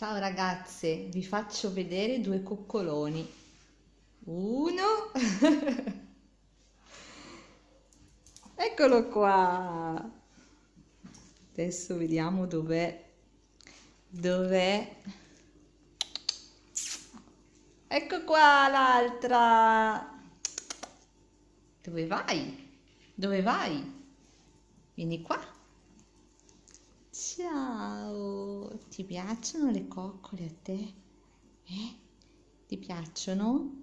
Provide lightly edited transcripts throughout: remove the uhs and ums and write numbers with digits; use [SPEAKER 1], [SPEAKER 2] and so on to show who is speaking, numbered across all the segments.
[SPEAKER 1] Ciao ragazze, vi faccio vedere due coccoloni. Uno, eccolo qua. Adesso vediamo dov'è. Dov'è? Ecco qua l'altra. Dove vai? Dove vai? Vieni qua. Ciao, ti piacciono le coccole a te? Ti piacciono?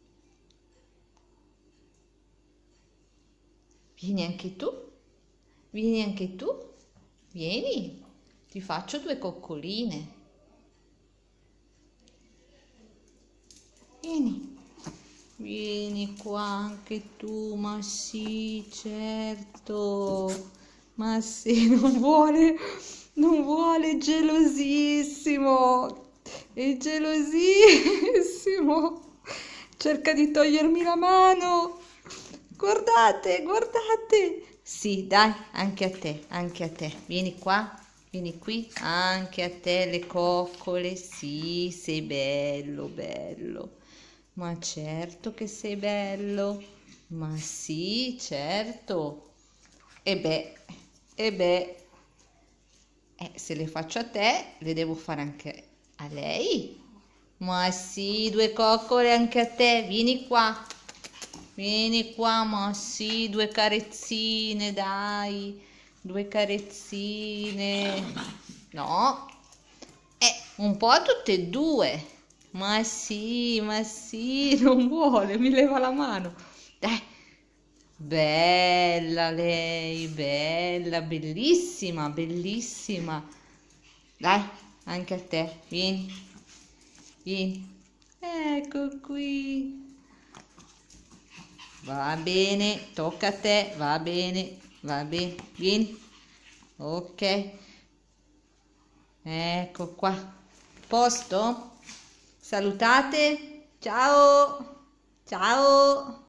[SPEAKER 1] Vieni anche tu? Vieni anche tu? Vieni, ti faccio due coccoline. Vieni, vieni qua anche tu, ma sì, certo. Ma sì, non vuole, gelosissimo. È gelosissimo. Cerca di togliermi la mano. Guardate, guardate. Sì, dai, anche a te, anche a te. Vieni qua, vieni qui. Anche a te le coccole. Sì, sei bello, bello. Ma certo che sei bello. Ma sì, certo. E beh, e beh, se le faccio a te, le devo fare anche a lei. Ma sì, due coccole anche a te. Vieni qua. Vieni qua, ma sì, due carezzine, dai. Due carezzine. No, un po' a tutte e due. Ma sì, non vuole, mi leva la mano. Dai. Bella lei, bella, bellissima, bellissima. Dai, anche a te, vieni, vieni. Ecco qui. Va bene, tocca a te, va bene, vieni. Ok, ecco qua. Posto? Salutate. Ciao, ciao.